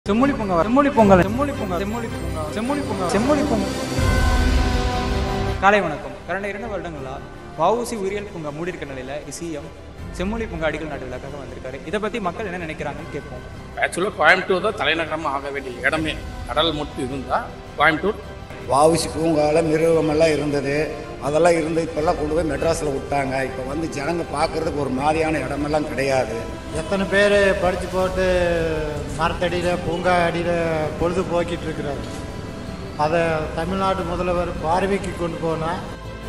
செம்மொழி பொங்கல் செம்மொழி பொங்கல் செம்மொழி பொங்கல் செம்மொழி பொங்கல் செம்மொழி பொங்கல் செம்மொழி பொங்கல். காலை வணக்கம். கடந்த 2 வருடங்களா வஉசி உயிரியல் பூங்கா மூடி இருக்க நிலையில சிஎம் செம்மொழி பூங்கா அடிக்கல் நாட்டு விழாக்காக வந்திருக்காரு. இதை பத்தி மக்கள் என்ன நினைக்கிறாங்கன்னு கேட்போம். ஆக்சுவலாக கோயம்புத்தூர் தான் தலைநகரமாக ஆக வேண்டிய இடமே. கடல் மட்டும் இருந்தால் கோயம்புத்தூர். வஉசி பூங்காவில் மிருகமெல்லாம் இருந்தது, அதெல்லாம் இருந்து இப்போல்லாம் கொண்டு போய் மெட்ராஸில் விட்டாங்க. இப்போ வந்து ஜனங்க பார்க்குறதுக்கு ஒரு மாதிரியான இடமெல்லாம் கிடையாது. எத்தனை பேர் படித்து போட்டு மரத்தடியில் பூங்கா அடியில் பொழுது போக்கிட்டு இருக்கிறாரு. அதை தமிழ்நாடு முதல்வர் பார்வைக்கு கொண்டு போனால்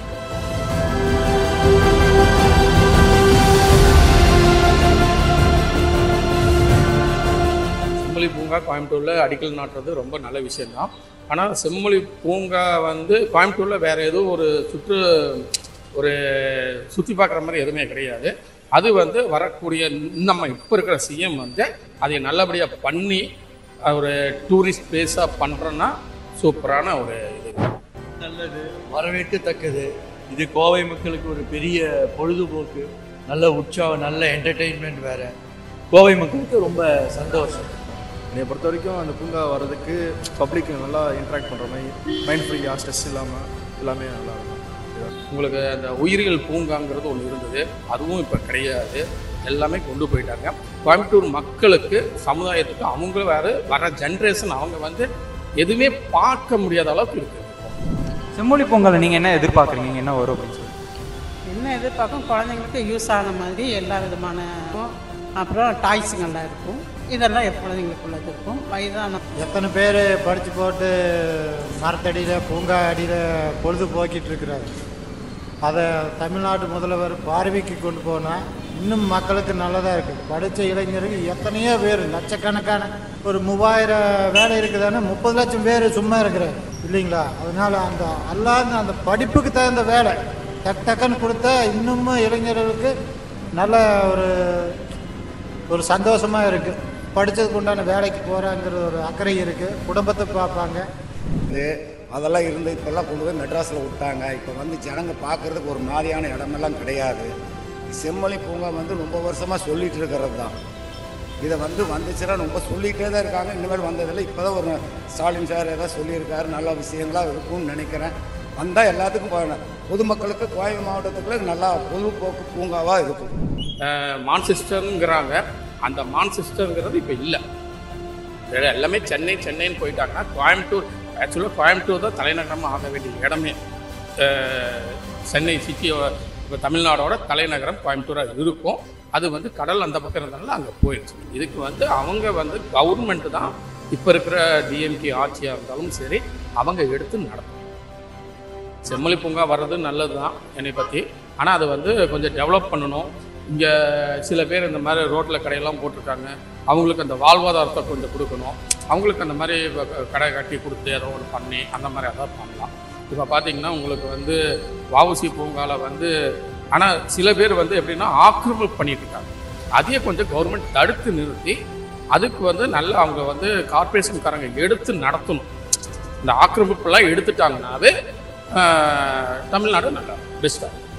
செம்மொழி பூங்கா கோயம்புத்தூரில் அடிக்கல் நாட்டுறது ரொம்ப நல்ல விஷயம்தான். ஆனால் செம்மொழி பூங்கா வந்து கோயம்புத்தூரில் வேறு எதுவும் ஒரு சுற்றி பார்க்குற மாதிரி எதுவுமே கிடையாது. அது வந்து வரக்கூடிய நம்ம இப்போ இருக்கிற சிஎம் வந்து அதை நல்லபடியாக பண்ணி ஒரு டூரிஸ்ட் பிளேஸாக பண்ணுறோன்னா சூப்பரான ஒரு இது. நல்லது, வரவேற்கத்தக்கது. இது கோவை மக்களுக்கு ஒரு பெரிய பொழுதுபோக்கு, நல்ல உற்சாகம், நல்ல என்டர்டெயின்மெண்ட். வேறு கோவை மக்களுக்கு ரொம்ப சந்தோஷம். என்னை பொறுத்த வரைக்கும் அந்த பூங்கா வர்றதுக்கு பப்ளிக் நல்லா இன்ட்ராக்ட் பண்ணுற மாதிரி, மைண்ட் ஃப்ரீயாக ஸ்ட்ரெஸ் இல்லாமல் எல்லாமே நல்லா இருக்கும். உங்களுக்கு அந்த உயிரியல் பூங்காங்கிறது ஒன்று இருந்தது, அதுவும் இப்போ கிடையாது. எல்லாமே கொண்டு போயிட்டாங்க. கோயம்புத்தூர் மக்களுக்கு, சமுதாயத்துக்கு, அவங்க வர ஜென்ரேஷன் அவங்க வந்து எதுவுமே பார்க்க முடியாத அளவுக்கு இருக்குது. செம்மொழி பொங்கலை நீங்கள் என்ன எதிர்பார்க்குறீங்க, என்ன வரும் அப்படின்னு சொல்லி? என்ன எதிர்பார்க்கும், குழந்தைங்களுக்கு யூஸ் ஆன மாதிரி எல்லா விதமான, அப்புறம் டாய்ஸுங்கள்லாம் இருக்கும். இதெல்லாம் குழந்தைங்களுக்குள்ளது இருக்கும். வயதான எத்தனை பேர் படித்து போட்டு மரத்தடியில் பூங்கா அடியில் பொழுது போக்கிட்டு இருக்கிறாரு. அதை தமிழ்நாடு முதல்வர் பார்வைக்கு கொண்டு போனால் இன்னும் மக்களுக்கு நல்லதாக இருக்குது. படித்த இளைஞர்கள் எத்தனையோ பேர், லட்சக்கணக்கான, ஒரு 3000 வேலை இருக்குதானே, 30 லட்சம் பேர் சும்மா இருக்கிறார் இல்லைங்களா? அதனால் அந்த படிப்புக்கு தகுந்த வேலை டக்குன்னு கொடுத்தா இன்னமும் இளைஞர்களுக்கு நல்ல ஒரு சந்தோஷமாக இருக்குது. படித்ததுக்கு உண்டான வேலைக்கு போகிறாங்கிற ஒரு அக்கறை இருக்குது. குடும்பத்தை பார்ப்பாங்க. அதெல்லாம் இருந்து இப்போல்லாம் கொண்டு போய் மெட்ராஸில் விட்டாங்க. இப்போ வந்து ஜனங்க பார்க்குறதுக்கு ஒரு மாதிரியான இடமெல்லாம் கிடையாது. செம்மொழி பூங்கா வந்து ரொம்ப வருஷமாக சொல்லிகிட்டு இருக்கிறது தான். இதை வந்துச்சுன்னா ரொம்ப சொல்லிகிட்டே தான் இருக்காங்க. இனிமேல் வந்ததில்லை. இப்போ தான் ஒரு ஸ்டாலின் சார் ஏதாவது சொல்லியிருக்காரு, நல்ல விஷயங்களாக இருக்கும்னு நினைக்கிறேன். வந்தால் எல்லாத்துக்கும், பொதுமக்களுக்கு, கோவை மாவட்டத்துக்குள்ள நல்லா பொழுதுபோக்கு பூங்காவாக இருக்கும். மான்செஸ்டருங்கிறாங்க, அந்த மான்செஸ்டருங்கிறது இப்போ இல்லை. எல்லாமே சென்னைன்னு போயிட்டாங்கன்னா கோயம்புத்தூர், ஆக்சுவலாக கோயம்புத்தூர் தான் தலைநகரமாக ஆக வேண்டிய இடமே. சென்னை சிட்டி இப்போ தமிழ்நாடோட தலைநகரம் கோயம்புத்தூராக இருக்கும். அது வந்து கடல் அந்த பக்கம் இருந்தனால அங்கே போயிடுச்சு. இதுக்கு வந்து அவங்க வந்து கவர்மெண்ட்டு தான், இப்போ இருக்கிற டிஎம்கே ஆட்சியாக இருந்தாலும் சரி, அவங்க எடுத்து நடத்தணும். செம்மொழி பூங்கா வர்றது நல்லது தான் என்னை பற்றி. ஆனால் அது வந்து கொஞ்சம் டெவலப் பண்ணணும். இங்கே சில பேர் இந்த மாதிரி ரோட்டில் கடையெல்லாம் போட்டிருக்காங்க, அவங்களுக்கு அந்த வாழ்வாதாரத்தை கொஞ்சம் கொடுக்கணும். அவங்களுக்கு அந்த மாதிரி கடை கட்டி கொடுத்து ஏதோ ஒன்று பண்ணி அந்த மாதிரி அதான் பண்ணலாம். இப்போ பார்த்தீங்கன்னா உங்களுக்கு வந்து வஉசி பூங்காவில் வந்து, ஆனால் சில பேர் வந்து எப்படின்னா ஆக்கிரமிப்பு பண்ணிட்டு இருக்காங்க. அதையே கொஞ்சம் கவர்மெண்ட் தடுத்து நிறுத்தி அதுக்கு வந்து நல்ல அவங்க வந்து கார்பரேஷன்காரங்க எடுத்து நடத்தணும். இந்த ஆக்கிரமிப்புலாம் எடுத்துட்டாங்கன்னாவே தமிழ்நாடு நல்லா பெஸ்ட்டாக.